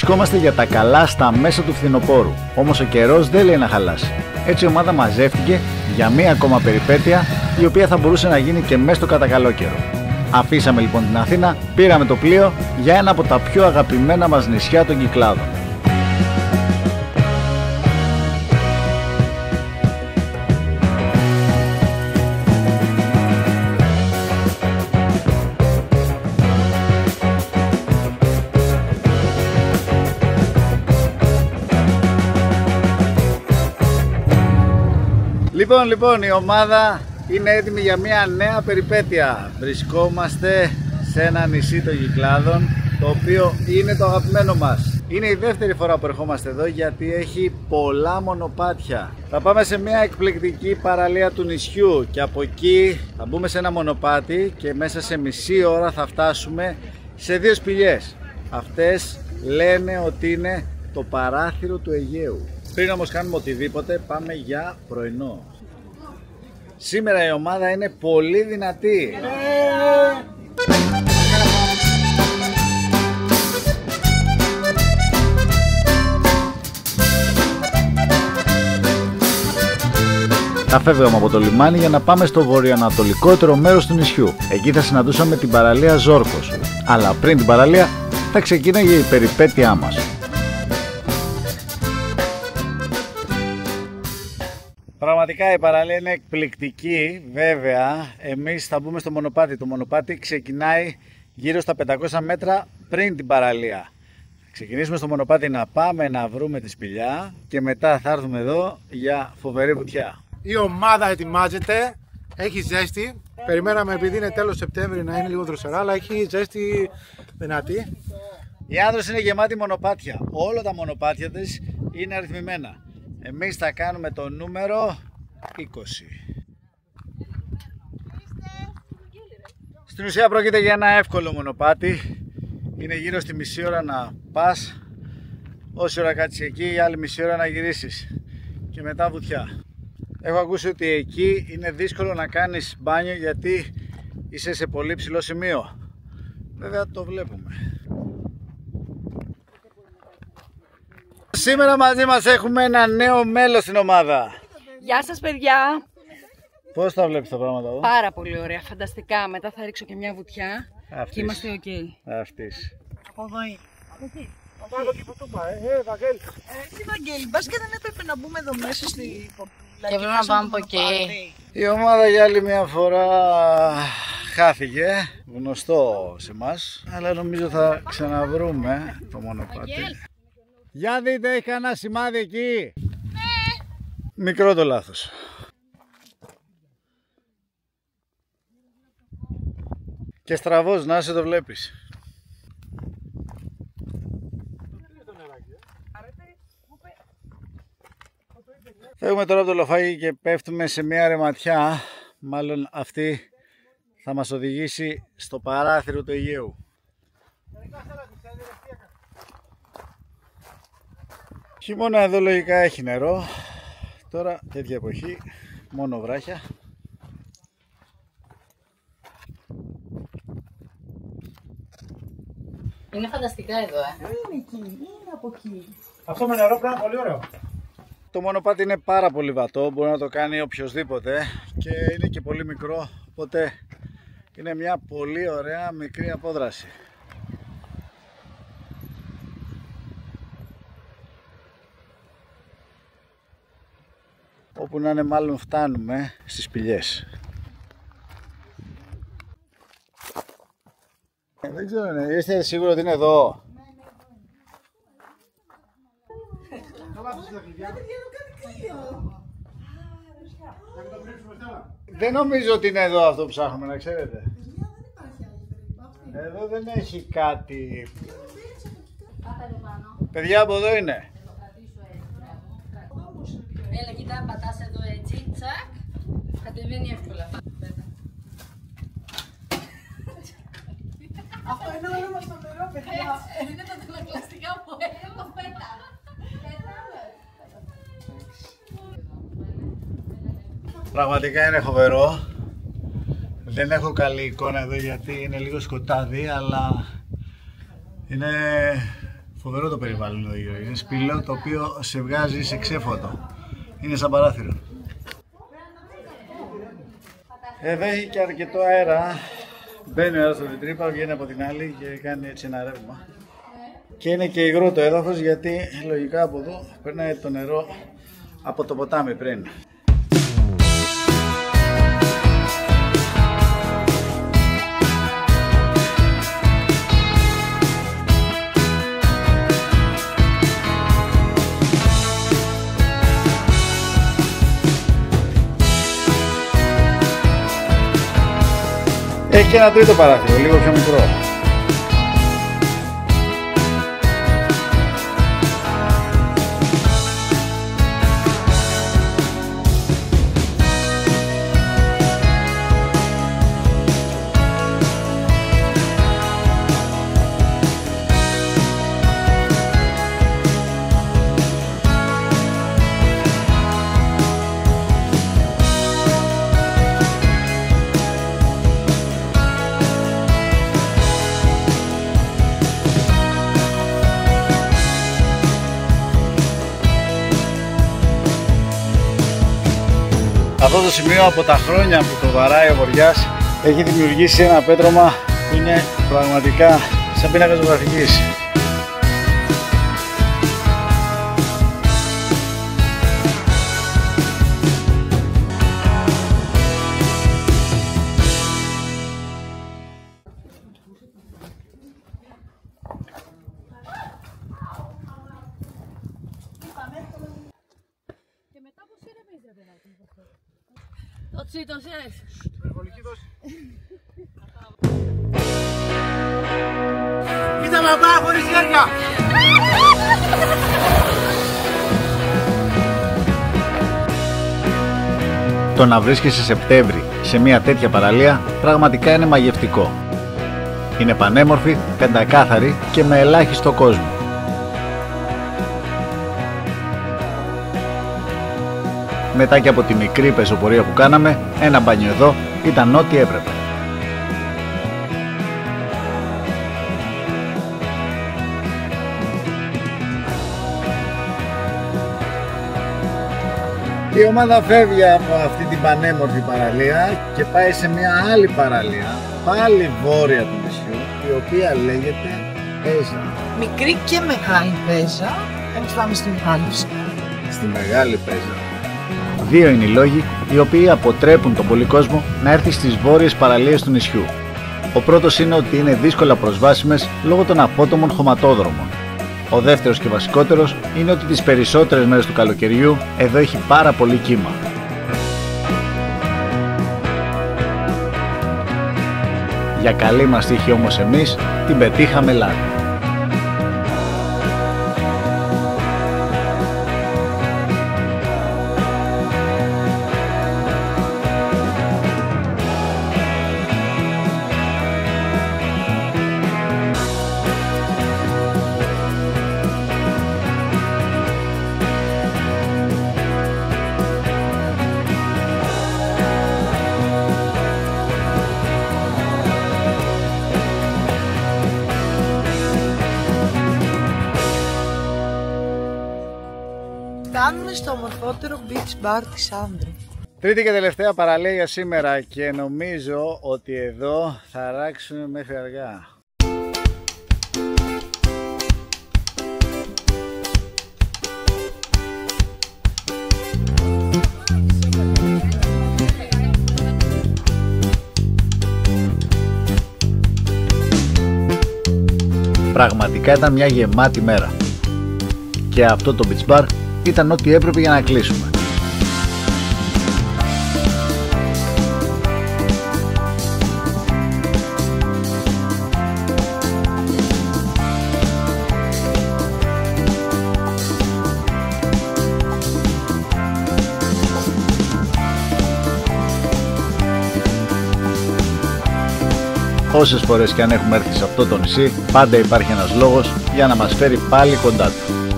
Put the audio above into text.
Βρισκόμαστε για τα καλά στα μέσα του φθινοπόρου, όμως ο καιρός δεν λέει να χαλάσει. Έτσι η ομάδα μαζεύτηκε για μία ακόμα περιπέτεια, η οποία θα μπορούσε να γίνει και μέσα στο κατακαλόκαιρο. Αφήσαμε λοιπόν την Αθήνα, πήραμε το πλοίο για ένα από τα πιο αγαπημένα μας νησιά των Κυκλάδων. Λοιπόν, η ομάδα είναι έτοιμη για μια νέα περιπέτεια. Βρισκόμαστε σε ένα νησί των Κυκλάδων, το οποίο είναι το αγαπημένο μας. Είναι η δεύτερη φορά που ερχόμαστε εδώ γιατί έχει πολλά μονοπάτια. Θα πάμε σε μια εκπληκτική παραλία του νησιού και από εκεί θα μπούμε σε ένα μονοπάτι και μέσα σε μισή ώρα θα φτάσουμε σε δύο σπηλιές. Αυτές λένε ότι είναι το παράθυρο του Αιγαίου. Πριν όμως κάνουμε οτιδήποτε, πάμε για πρωινό. Σήμερα η ομάδα είναι πολύ δυνατή. Θα φεύγαμε από το λιμάνι για να πάμε στο βορειοανατολικότερο μέρος του νησιού. Εκεί θα συναντούσαμε την παραλία Ζόρκος. Αλλά πριν την παραλία θα ξεκίναγε η περιπέτειά μας. Πραγματικά η παραλία είναι εκπληκτική. Βέβαια, εμείς θα μπούμε στο μονοπάτι. Το μονοπάτι ξεκινάει γύρω στα 500 μέτρα πριν την παραλία. Θα ξεκινήσουμε στο μονοπάτι να πάμε να βρούμε τη σπηλιά και μετά θα έρθουμε εδώ για φοβερή βουτιά. Η ομάδα ετοιμάζεται, έχει ζέστη. Περιμέναμε επειδή είναι τέλος Σεπτέμβρη να είναι λίγο δροσερά, αλλά έχει ζέστη δυνατή. Η Άνδρος είναι γεμάτη μονοπάτια. Όλα τα μονοπάτια της είναι αριθμημένα. Εμείς θα κάνουμε το νούμερο 20. Στην ουσία πρόκειται για ένα εύκολο μονοπάτι. Είναι γύρω στη μισή ώρα να πας. Όση ώρα κάτσεις εκεί, η άλλη μισή ώρα να γυρίσεις. Και μετά βουτιά. Έχω ακούσει ότι εκεί είναι δύσκολο να κάνεις μπάνιο γιατί είσαι σε πολύ ψηλό σημείο. Βέβαια το βλέπουμε. Σήμερα μαζί μας έχουμε ένα νέο μέλος στην ομάδα. Γεια σας παιδιά. Πώς τα βλέπεις τα πράγματα εδώ? Πάρα πολύ ωραία, φανταστικά. Μετά θα ρίξω και μια βουτιά. Αυτής. Και είμαστε ok. Αυτής. Από εδώ είναι. Από εκεί. Πάμε εκεί που το πάει, Βαγγέλη. Τι Βαγγέλη, μπας και δεν έπρεπε να μπούμε εδώ μέσα στη... Και πρέπει να πάμε από εκεί. Η ομάδα για άλλη μια φορά χάθηκε, γνωστό σε εμάς, αλλά νομίζω θα ξαναβρούμε το μονοπάτι. Για δείτε, έχει κανένα σημάδι εκεί? Ναι. Μικρό το λάθος. Και στραβός, να σε το βλέπεις. Φεύγουμε τώρα από το λοφάκι και πέφτουμε σε μια ρεματιά. Μάλλον αυτή θα μας οδηγήσει στο παράθυρο του Αιγαίου. Χειμώνα εδώ λογικά έχει νερό. Τώρα τέτοια εποχή μόνο βράχια. Είναι φανταστικά εδώ, Είναι εκεί, είναι από εκεί. Αυτό με νερό πρέπει να είναι πολύ ωραίο. Το μονοπάτι είναι πάρα πολύ βατό, μπορεί να το κάνει οποιοσδήποτε και είναι και πολύ μικρό, οπότε είναι μια πολύ ωραία μικρή απόδραση. Όπου να είναι μάλλον φτάνουμε στις σπηλιές. Δεν ξέρω, είστε σίγουροι ότι είναι εδώ? Δεν νομίζω ότι είναι εδώ αυτό που ψάχνουμε, να ξέρετε. Εδώ δεν έχει κάτι. Παιδιά, από εδώ είναι. Έλα, κοιτά, πατάς εδώ έτσι, τσακ, κατεβαίνει εύκολα. Αυτό είναι όλο μας το νερό, παιδιά. Είναι τα τελοκλαστικά που έχω πέτα. Πραγματικά είναι φοβερό. Δεν έχω καλή εικόνα εδώ γιατί είναι λίγο σκοτάδι, αλλά είναι Φοβερό το περιβάλλον εδώ γύρω. Είναι σπήλαιο το οποίο σε βγάζει σε ξέφωτο. Είναι σαν παράθυρο. Εδώ έχει και αρκετό αέρα. Μπαίνει ο αέρας στο τρύπα, βγαίνει από την άλλη και κάνει έτσι ένα ρεύμα. Και είναι και υγρό το έδαφος γιατί λογικά από εδώ περνάει το νερό από το ποτάμι πριν. Έχει και ένα τρίτο παράθυρο, λίγο πιο μικρό. Αυτό το σημείο από τα χρόνια που το βαράει ο βοριάς έχει δημιουργήσει ένα πέτρωμα που είναι πραγματικά σαν πίνακα ζωγραφικής. Το τσίτωσες. Υπερβολική δόση. Κοίτα μπαμπά χωρίς χέρια. Το να βρίσκεσαι Σεπτέμβρη σε μια τέτοια παραλία πραγματικά είναι μαγευτικό. Είναι πανέμορφη, πεντακάθαρη και με ελάχιστο κόσμο. Μετά και από τη μικρή πεζοπορία που κάναμε, ένα μπάνιο εδώ ήταν ό,τι έπρεπε. Η ομάδα φεύγει από αυτή την πανέμορφη παραλία και πάει σε μια άλλη παραλία, πάλι βόρεια του νησιού, η οποία λέγεται Πέζα. Μικρή και μεγάλη Πέζα. Εμείς πάμε στη μεγάλη. Στη μεγάλη Πέζα. Δύο είναι οι λόγοι οι οποίοι αποτρέπουν τον πολύ κόσμο να έρθει στις βόρειες παραλίες του νησιού. Ο πρώτος είναι ότι είναι δύσκολα προσβάσιμες λόγω των απότομων χωματόδρομων. Ο δεύτερος και βασικότερος είναι ότι τις περισσότερες μέρες του καλοκαιριού εδώ έχει πάρα πολύ κύμα. Για καλή μας τύχη όμως εμείς την πετύχαμε λάθη. Φτάνουμε στο ομορφότερο beach bar της Άνδρου. Τρίτη και τελευταία παραλία για σήμερα και νομίζω ότι εδώ θα ράξουμε μέχρι αργά. Πραγματικά ήταν μια γεμάτη μέρα. Και αυτό το beach bar ήταν ό,τι έπρεπε για να κλείσουμε. Όσες φορές και αν έχουμε έρθει σε αυτό το νησί, πάντα υπάρχει ένας λόγος για να μας φέρει πάλι κοντά του.